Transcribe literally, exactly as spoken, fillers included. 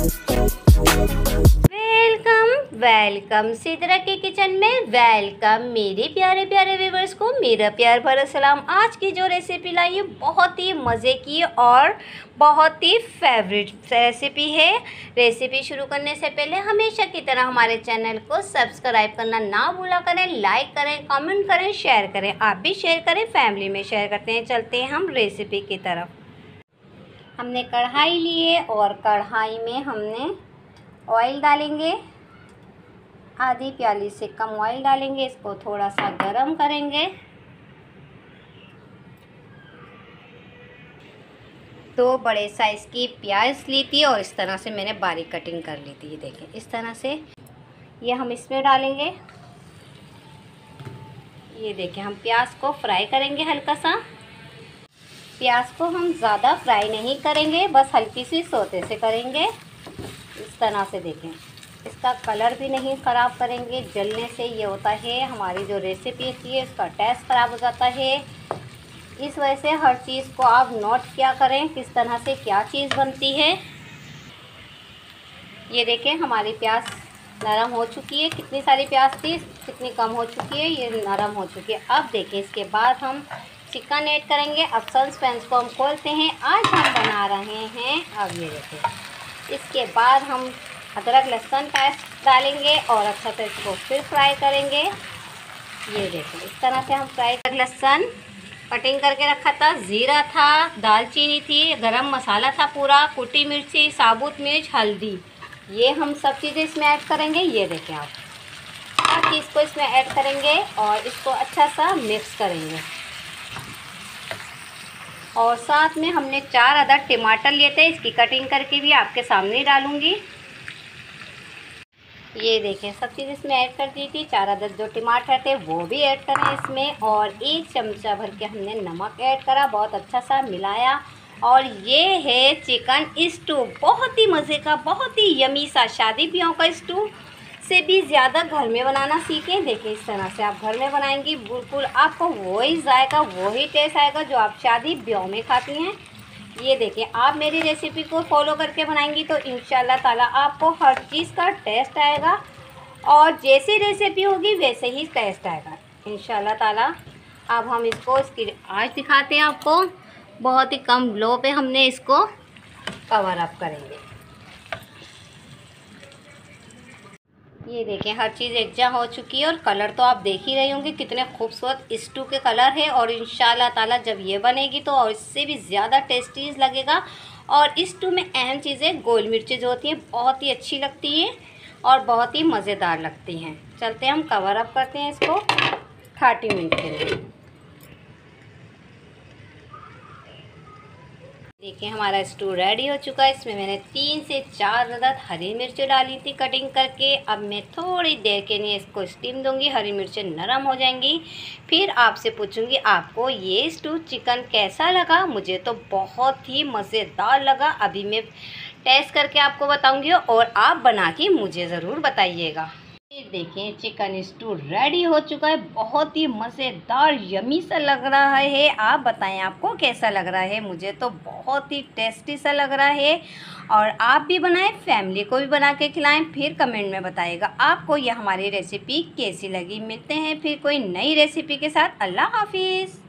Welcome welcome Sidra के kitchen में welcome मेरे प्यारे प्यारे व्यूवर्स को मेरा प्यार भरा सलाम। आज की जो रेसिपी लाई है बहुत ही मज़े की और बहुत ही फेवरेट रेसिपी है। रेसिपी शुरू करने से पहले हमेशा की तरह हमारे चैनल को सब्सक्राइब करना ना भूला करें, लाइक करें, कमेंट करें, शेयर करें। आप भी शेयर करें, फैमिली में शेयर करते हैं। चलते हैं हम रेसिपी की तरफ। हमने कढ़ाई लिए और कढ़ाई में हमने ऑयल डालेंगे, आधी प्याली से कम ऑयल डालेंगे। इसको थोड़ा सा गरम करेंगे। दो बड़े साइज़ की प्याज ली थी और इस तरह से मैंने बारीक कटिंग कर ली थी। ये देखें इस तरह से ये हम इसमें डालेंगे। ये देखें हम प्याज को फ्राई करेंगे हल्का सा। प्याज को हम ज़्यादा फ्राई नहीं करेंगे, बस हल्की सी सोते से करेंगे। इस तरह से देखें, इसका कलर भी नहीं ख़राब करेंगे। जलने से ये होता है हमारी जो रेसिपी होती है उसका टेस्ट ख़राब हो जाता है। इस वजह से हर चीज़ को आप नोट किया करें किस तरह से क्या चीज़ बनती है। ये देखें हमारी प्याज नरम हो चुकी है। कितनी सारी प्याज थी, कितनी कम हो चुकी है, ये नरम हो चुकी है। अब देखें इसके बाद हम चिकन ऐड करेंगे। अब सस्पेंस को हम खोलते हैं। आज हम बना रहे हैं, अब ये देखें इसके बाद हम अदरक लहसुन पेस्ट डालेंगे और अच्छा से इसको फिर फ्राई करेंगे। ये देखें इस तरह से हम फ्राई कर लहसुन कटिंग करके रखा था, ज़ीरा था, दालचीनी थी, गरम मसाला था पूरा, कुटी मिर्ची, साबुत मिर्च, हल्दी, ये हम सब चीज़ें इसमें ऐड करेंगे। ये देखें आप हर चीज़ को इसमें ऐड करेंगे और इसको अच्छा सा मिक्स करेंगे। और साथ में हमने चार अदद टमाटर लिए थे, इसकी कटिंग करके भी आपके सामने डालूंगी। ये देखें सब चीज़ इसमें ऐड कर दी थी। चार अदद जो टमाटर थे वो भी ऐड करें इसमें। और एक चमचा भर के हमने नमक ऐड करा, बहुत अच्छा सा मिलाया। और ये है चिकन स्टू, बहुत ही मज़े का, बहुत ही यमी सा, शादी ब्याह का स्टू से भी ज़्यादा घर में बनाना सीखें। देखिए इस तरह से आप घर में बनाएंगी, बिल्कुल आपको वही जायका वही टेस्ट आएगा जो आप शादी ब्याह में खाती हैं। ये देखिए आप मेरी रेसिपी को फॉलो करके बनाएंगी तो इंशाल्लाह ताला आपको हर चीज़ का टेस्ट आएगा और जैसी रेसिपी होगी वैसे ही टेस्ट आएगा इंशाल्लाह ताला। अब हम इसको इसकी आज दिखाते हैं आपको। बहुत ही कम लो पे हमने इसको कवर अप करेंगे। ये देखें हर चीज़ एकजा हो चुकी है और कलर तो आप देख ही रहे होंगे कितने खूबसूरत स्टू के कलर है। और इंशाल्लाह ताला जब ये बनेगी तो और इससे भी ज़्यादा टेस्टी लगेगा। और स्टू में अहम चीज़ें गोल मिर्चें जो होती हैं बहुत ही अच्छी लगती हैं और बहुत ही मज़ेदार लगती हैं। चलते हैं हम कवर अप करते हैं इसको थर्टी मिनट के लिए। देखिए हमारा स्टू रेडी हो चुका है। इसमें मैंने तीन से चार अदद हरी मिर्चें डाली थी कटिंग करके। अब मैं थोड़ी देर के लिए इसको स्टीम दूंगी, हरी मिर्चें नरम हो जाएंगी। फिर आपसे पूछूंगी आपको ये स्टू चिकन कैसा लगा। मुझे तो बहुत ही मज़ेदार लगा। अभी मैं टेस्ट करके आपको बताऊंगी और आप बना के मुझे ज़रूर बताइएगा। ये देखें चिकन स्टू रेडी हो चुका है, बहुत ही मज़ेदार यमी सा लग रहा है। आप बताएं आपको कैसा लग रहा है। मुझे तो बहुत ही टेस्टी सा लग रहा है और आप भी बनाएं, फैमिली को भी बना के खिलाएं, फिर कमेंट में बताइएगा आपको यह हमारी रेसिपी कैसी लगी। मिलते हैं फिर कोई नई रेसिपी के साथ। अल्लाह हाफिज़।